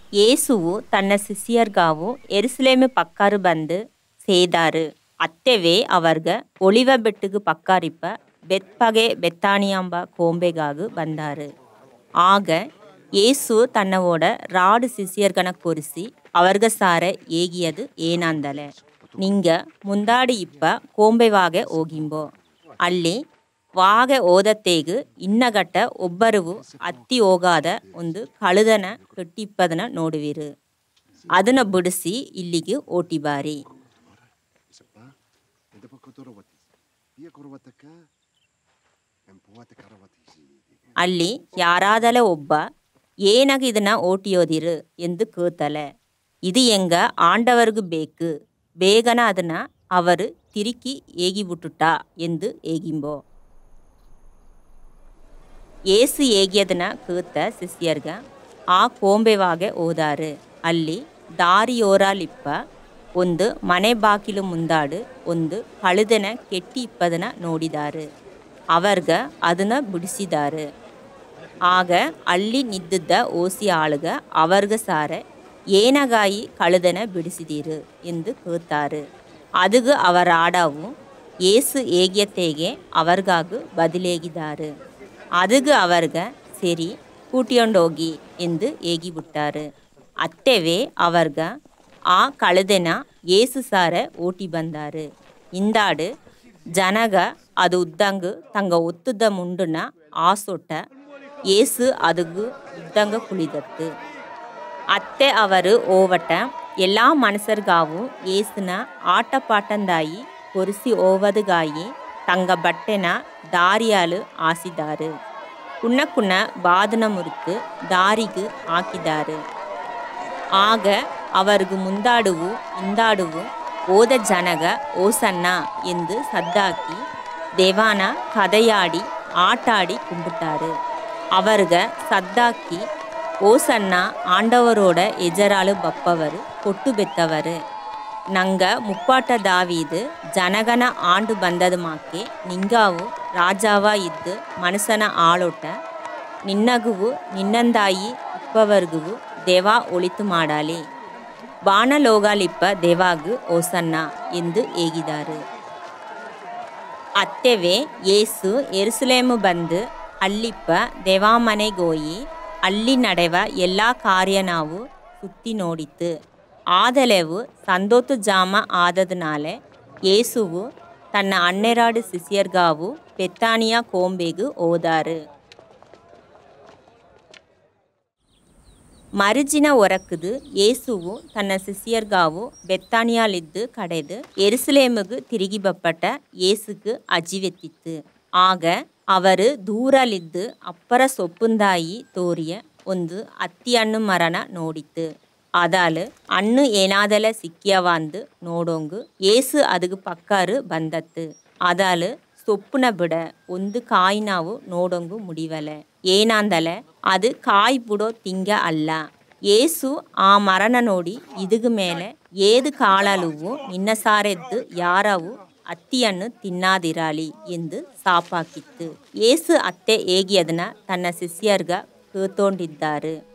ಯೇಸುವು ತನ್ನ ಶಿಷ್ಯರ್ಗಾವು ಎರುಸಲೇಮು ಪಕ್ಕಾರು ಬಂದು ಸೇದಾರು. ಅತ್ತೆವೇ ಅವರ್ಗ ಒಳಿವ ಬೆಟ್ಟುಗು ಪಕ್ಕಾರಿಪ್ಪ ಬೆತ್ಪಗೆ ಬೆತ್ತಾನಿಯಾಂಬ ಕೋಂಬೆಗಾಗು ಬಂದಾರು. ಆಗ ಯೇಸು ತನ್ನவோட ராடு சிஷியர்கன குறிசி அவர்க சார ஏகியது ஏனாந்தல ನಿಂಗ ಮುಂದಾಡಿ ಇಪ್ಪ ಕೋಂಬೆವಾಗೆ ಹೋಗಿಂಬೋ ಅಲ್ಲಿ ವಾಗೆ ಓದತ್ತೇಗು ಇನ್ನಗಟ್ಟ ಒಬ್ಬರುವು ಅತ್ತಿ ಹೋಗಾದ ಒಂದು ಕಳುದನ ಕಟ್ಟಿಪ್ಪದನ ನೋಡುವಿರು. ಅದನ್ನ ಬಿಡಿಸಿ ಇಲ್ಲಿಗೆ ಓಟಿಬಾರಿ. ಅಲ್ಲಿ ಯಾರಾದಲೆ ಒಬ್ಬ ಏನಾಗ ಇದನ್ನ ಓಟಿಯೋದಿರು ಎಂದು ಕೇತಲೆ. ಇದು ಎಂಗ ಆಂಡವರ್ಗು ಬೇಕು, ಬೇಗನ ಅದನ್ನ ಅವರು ತಿರುಕಿ ಏಗಿಬಿಟ್ಟುಟ ಎಂದು ಏಗಿಂಬೋ. ಏಸು ಏಗಿಯದನ್ನ ಕೇತ ಶಿಷ್ಯರ್ಗ ಆ ಕೋಂಬೆವಾಗೆ ಹೋದಾರು. ಅಲ್ಲಿ ದಾರಿಯೋರಾಲಿಪ್ಪ ಒಂದು ಮನೆ ಬಾಕಿಲು ಮುಂದಾಡು ಒಂದು ಕಳುದನ ಕೆಟ್ಟಿ ಇಪ್ಪದನ ನೋಡಿದಾರು. ಅವರ್ಗ ಅದನ್ನ ಬಿಡಿಸಿದಾರು. ಆಗ ಅಲ್ಲಿ ನಿದ್ದಿದ್ದ ಓಸಿ ಆಳುಗ ಅವರ್ಗ ಸಾರ ಏನಗಾಯಿ ಕಳುದನ ಬಿಡಿಸಿದಿರು ಎಂದು ಕೇತಾರು. ಅದುಗು ಅವರ ಆಡಾವು ಏಸು ಏಗಿಯತ್ತೇಗೆ ಅವರ್ಗಾಗು ಬದಲೇಗಿದಾರು. ಅದುಗು ಅವರ್ಗ ಸರಿ ಕೂಟಿಯೊಂಡೋಗಿ ಎಂದು ಏಗಿಬಿಟ್ಟಾರು. ಅತ್ತೆವೇ ಅವರ್ಗ ಆ ಕಳುದೆನ ಏಸು ಸಾರ ಓಟಿ ಬಂದಾರು. ಇಂದಾಡು ಜನಗ ಅದು ಉದ್ದಂಗು ತಂಗ ಒತ್ತುದ ಮುಂಡುನ ಆಸೊಟ್ಟ ಏಸು ಅದುಗು ಉದ್ದಂಗ ಕುಳಿದತ್ತು. ಅತ್ತೆ ಅವರು ಓವಟ ಎಲ್ಲ ಮನುಷ್ಯರ್ಗಾವು ಏಸುನ ಆಟಪಾಟಂದಾಯಿ ಕೊರಿಸಿ ಓವದುಗಾಯಿ ತಂಗ ಬಟ್ಟೆನ ದಾರಿಯಾಲು ಆಸಿದಾರು. ಕುಣ್ಣ ಕುಣ್ಣ ಬಾದನ ಮುರುಕು ದಾರಿಗು ಹಾಕಿದಾರು. ಆಗ ಅವರ್ಗು ಮುಂದಾಡುವು ಇಂದಾಡುವು ಓದ ಜನಗ ಓಸನ್ನ ಎಂದು ಸದ್ದಾಕಿ ದೇವಾನ ಕதைಯಾಡಿ ಆಟಾಡಿ ಕುಂಬಿಟ್ಟಾರು. அவர்க சத்தாக்கி ஓசன்னா ஆண்டவரோட எஜராலு பப்பவர் பொட்டு பெத்தவர் ನಂಗ ಮುಪ್ಪಾಟ ದಾವೀದು ಜನಗನ ಆಂಡು ಬಂದದಮಾಕೆ ನಿಂಗಾವು ರಾಜಾವ ಇದ್ದು ಮನಸನ ಆಳೋಟ ನಿನ್ನಗುವು ನಿನ್ನಂದಾಯಿ ಇಪ್ಪವರ್ಗುವು ದೇವಾ ಒಳಿತು ಮಾಡಾಲಿ ಬಾಣಲೋಗಾಲಿಪ್ಪ ದೇವಾಗು ಓಸನ್ನ ಎಂದು ಏಗಿದಾರು. ಅತ್ತೆವೇ ಯೇಸು ಎರುಸಲೇಮು ಬಂದು ಅಲ್ಲಿಪ್ಪ ದೇವಾಮನೆಗೋಯಿ ಅಲ್ಲಿ ನಡೆವ ಎಲ್ಲ ಕಾರ್ಯ ನಾವು ಸುತ್ತಿ ನೋಡಿತು. ಆದಲೆವು ಸಂದೋತು ಜಾಮ ಆದದನಾಲೆ ಯೇಸುವು ತನ್ನ ಅನ್ನೆರಾಡು ಶಿಷ್ಯರ್ಗಾವು ಬೆತ್ತಾನಿಯ ಕೋಂಬೆಗು ಹೋದಾರು. ಮರುಜಿನ ಹೊರಕುದು ಯೇಸುವು ತನ್ನ ಶಿಷ್ಯರ್ಗಾವು ಬೆತ್ತಾನಿಯಾಲಿದ್ದು ಕಡೆದು ಎರುಸಲೇಮುಗು ತಿರುಗಿ ಬಪ್ಪಟ ಯೇಸುಗು ಅಜಿವೆತ್ತಿತ್ತು. ಆಗ ಅವರು ದೂರಲಿದ್ದು ಅಪ್ಪರ ಸೊಪ್ಪುಂದಾಯಿ ತೋರಿಯ ಒಂದು ಅತ್ತಿ ಹಣ್ಣು ಮರನ ನೋಡಿತು. ಅದಾಲು ಹಣ್ಣು ಏನಾದಲ ಸಿಕ್ಕಿಯವಾಂದು ನೋಡೋಂಗು ಏಸು ಅದಗು ಪಕ್ಕಾರು ಬಂದತ್ತು. ಅದಾಲು ಸೊಪ್ಪುನ ಬಿಡ ಒಂದು ಕಾಯಿ ನಾವು ನೋಡೋಂಗು ಮುಡಿವಲೆ ಏನಾಂದಲೆ ಅದು ಕಾಯಿ ಬಿಡೋ ತಿಂಗ ಅಲ್ಲ. ಏಸು ಆ ಮರನ ನೋಡಿ ಇದುಗು ಮೇಲೆ ಏದು ಕಾಳಲುವು ನಿನ್ನ ಸಾರೆದ್ದು ಯಾರವು ಅತ್ತಿಯನ್ನು ತಿನ್ನಾದಿರಾಲಿ ಎಂದು ಸಾಪಾಕಿತ್ತು. ಏಸು ಅತ್ತೆ ಏಗಿ ಅದನ್ನ ತನ್ನ ಶಿಷ್ಯರ್ಗ ಕೇತೋಂಡಿದ್ದಾರು.